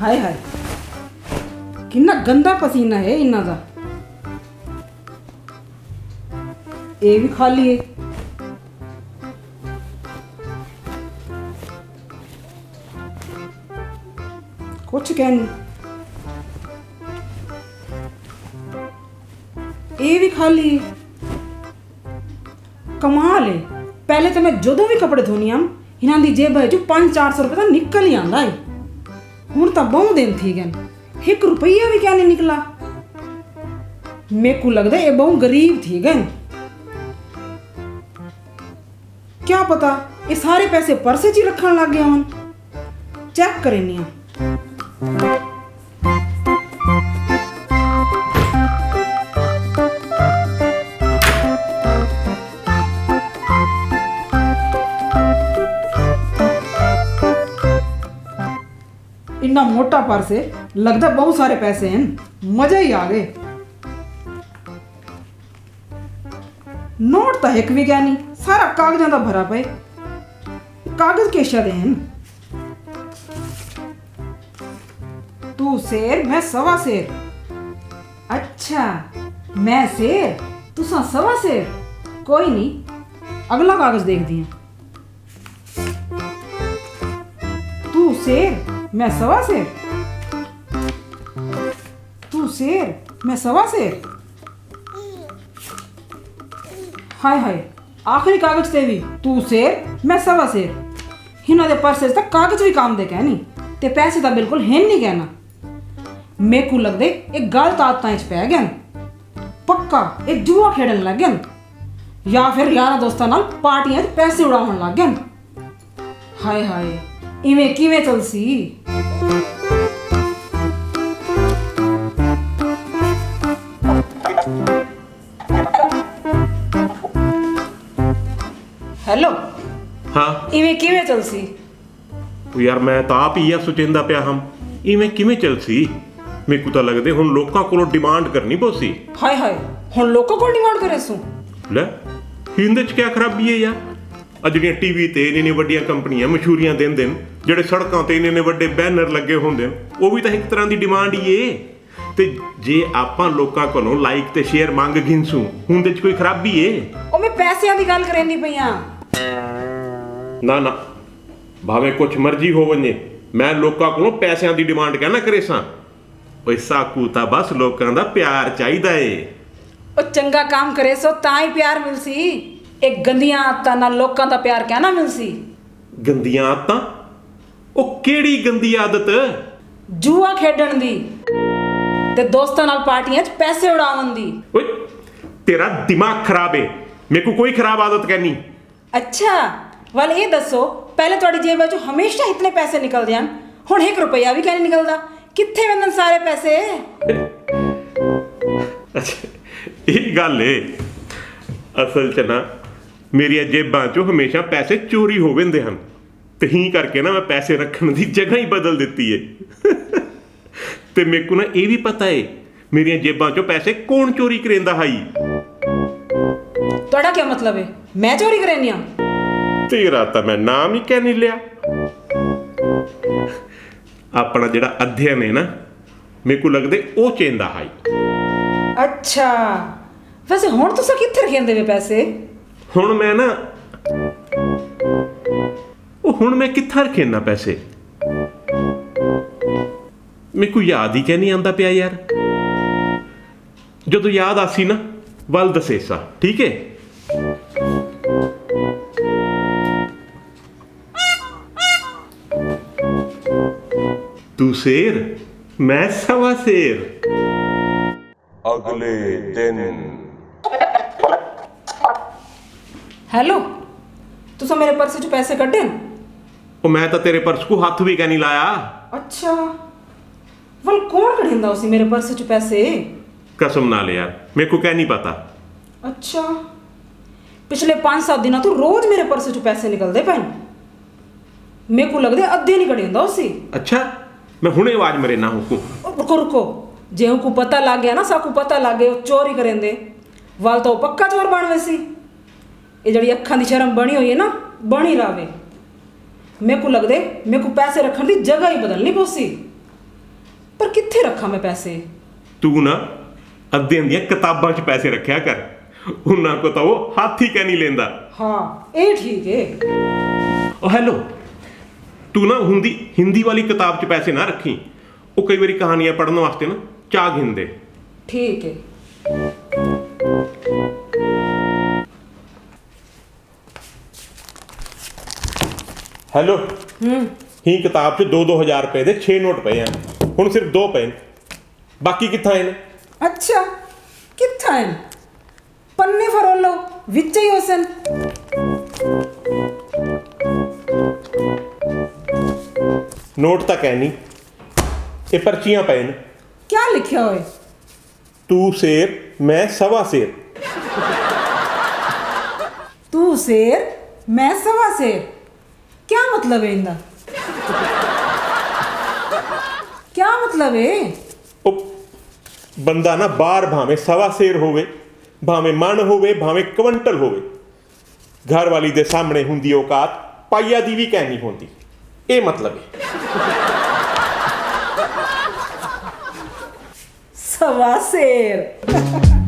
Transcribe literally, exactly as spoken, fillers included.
हाय हाय कितना गंदा पसीना है इन्हां दा। ये भी खाली है। कुछ कहनी ये भी खाली है। कमाल है। पहले तो मैं जो भी कपड़े धोनी हम इन्हां दी जेब चो पांच चार सौ रुपये तो निकल ही आंदा है। हुण तो बहुत दिन थी गए एक रुपया भी क्या नहीं निकला। मेरे को लगता है ये बहुत गरीब थी गए। क्या पता ये सारे पैसे पर्से च ही रखन लग गया हूं। चेक करें इतना मोटा पर्स है, लगता बहुत सारे पैसे हैं। मजा ही आ गए। नोट तो एक भी क्या नहीं, सारा कागजां दा भरा पे। कागज के शदे हैं। तू शेर मैं सवा शेर। अच्छा मैं शेर तुसा सवा शेर। कोई नहीं अगला कागज देख दिए। तू शेर मैं सवा शेर। तू शेर मैं सवा शेर। हाय हाय आखिरी कागज से भी तू शेर मैं सवा शेर। इन्हों दे पर्से तक कागज भी काम दे कहनी ते पैसे तो बिल्कुल हैं नहीं कहना। मेरे को लगदे एक गलत आदतां च पै गए। पक्का एक जुआ खेडन लग गए या फिर यारा दोस्तां नाल पार्टियां च पैसे उड़ाउण लग गए। हाय हाय इवें किवें चलसी। हेलो हाँ इवें किवें चलसी। यार मैं तो आप ही सोचेंदा पिया हम इवें किवें चलसी। मेरे को तो लगदे हुण लोकां कोलों डिमांड करनी पौसी। हाय हाय हुण लोकां कोल डिमांड करे सू। ले हिंदे च क्या खराबी है यार। आ ਜਿਹੜੀਆਂ टीवी ते इन्नी ਵੱਡੀਆਂ कंपनियां मशहूरियां देंदे ने, ਜਿਹੜੇ ਸੜਕਾਂ ਤੇ ਇੰਨੇ ਵੱਡੇ ਬੈਨਰ ਲੱਗੇ ਹੁੰਦੇ ਨੇ, ਉਹ ਵੀ ਤਾਂ ਇੱਕ ਤਰ੍ਹਾਂ ਦੀ ਡਿਮਾਂਡ ਹੀ ਏ। ਤੇ ਜੇ ਆਪਾਂ ਲੋਕਾਂ ਕੋਲੋਂ ਲਾਈਕ ਤੇ ਸ਼ੇਅਰ ਮੰਗ ਗਿੰਸੂ ਹੁੰਦੇ ਚ ਕੋਈ ਖਰਾਬੀ ਏ। ਉਹ ਮੈਂ ਪੈਸਿਆਂ ਦੀ ਗੱਲ ਕਰਨੀ ਪਈਆਂ। ਨਾ ਨਾ ਭਾਵੇਂ ਕੁਛ ਮਰਜ਼ੀ ਹੋ ਵੰਨੇ ਮੈਂ ਲੋਕਾਂ ਕੋਲੋਂ ਪੈਸਿਆਂ ਦੀ ਡਿਮਾਂਡ ਕਹਿਣਾ ਕਰੇ ਸਾਂ। ਓਏ ਸਾਕੂ ਤਾਂ ਬਸ ਲੋਕਾਂ ਦਾ ਪਿਆਰ ਚਾਹੀਦਾ ਏ। ਉਹ ਚੰਗਾ ਕੰਮ ਕਰੇ ਸੋ ਤਾਂ ਹੀ ਪਿਆਰ ਮਿਲਸੀ। एक गंदियां आदतां नाल लोकां दा प्यार कहना मिलसी। गंदियां आदतां ओ केड़ी गंदी आदत। जुआ खेडण दी ते दोस्तां नाल पार्टियां च पैसे उड़ावन दी। ओए तेरा दिमाग खराब है। मेरे को कोई खराब आदत कहनी। अच्छा वाल ये दसो पहले तुहाडी जेब चों हमेशा इतने पैसे निकलदे हन, हुण एक रुपया भी कहने निकलदा। कित्थे वंदन सारे पैसे। अच्छा ये गल है असल च ना मेरिया जेबां चों हमेशा पैसे चोरी हो वेंदे हन ते ही करके ना मैं पैसे रखने की जगह ही बदल दी है। ते मेरे को ना ये भी पता है मेरिया जेबां चों पैसे कौन चोरी करेंदा हाई। तुहाडा क्या मतलब है मैं चोरी करनी? तेरा तो मैं नाम ही कह नहीं लिया। अपना जिहड़ा अध्ययन है ना मेरे को लगदे ओ चेंदा हाई। अच्छा वैसे हुण तुसां कित्थे रखिंदे वे पैसे? हुण मैं ना ओ हुण मैं कित्थे रखेना पैसे मेरे को याद ही क्या नहीं आंदा पिया यार। जदों याद आसी ना वल दसेसा ठीक है। तू शेर मैं सवा शेर। अगले दिन हेलो तुसा मेरे पर्स चों पैसे कड्डे? ओ मैं तो तेरे पर्स को हाथ भी क्या नहीं लाया। अच्छा वल कौन कढिंदा उसी मेरे पर्स चों पैसे? कसम ना ले यार मेरे को क्या नहीं पता। अच्छा पिछले पांच सात दिनों तो रोज मेरे पर्स चों पैसे निकलदे पैन। मेरे को लगदे अद्धे नहीं कढिंदा उसी। अच्छा मैं हुणे आवाज मरे ना हुकू। रुको रुको जे उनको पता लग गया ना साकू पता लग गया चोरी करेंदे वाल तो पक्का चोर बन वैसी। ये जड़ी अखां दी शर्म बनी हुई है ना बनी रहे। मेरे को लगदे मेरे को पैसे रखने की जगह ही बदलनी पौसी। पर कित्थे रखा मैं पैसे? तू ना अद्धियां दियां किताबां च पैसे रखिया कर, उन्हां को तो वो हाथ ही कह नहीं लेंदा। हाँ ये ठीक है। ओ हेलो, तू ना हिंदी हिंदी वाली किताब च पैसे ना रखी, वो कई बारी कहानियां पढ़ने वास्ते ना चा गिनदे। ठीक है। हेलो, हम्म ही किताब च दो दो हजार रुपए दे छे नोट पे हैं, हुण सिर्फ दो पे हैं, बाकी कित्था हैं? अच्छा कित्था है? पन्ने फरोलो विच ही होसन। नोट तक है नहीं, ये पर्चियां पे हैं। क्या लिखा होए? तू शेर मैं सवा शेर। तू शेर मैं सवा शेर, क्या मतलब है इनका? क्या मतलब है? ओ बंदा ना बार भावे सवा शेर होवे, भावे मन होवे, भावे क्विंटल होवे, घर वाली दे सामने हुंदी औकात पाइया दी भी कहनी होंदी, ये मतलब है। सवा शेर।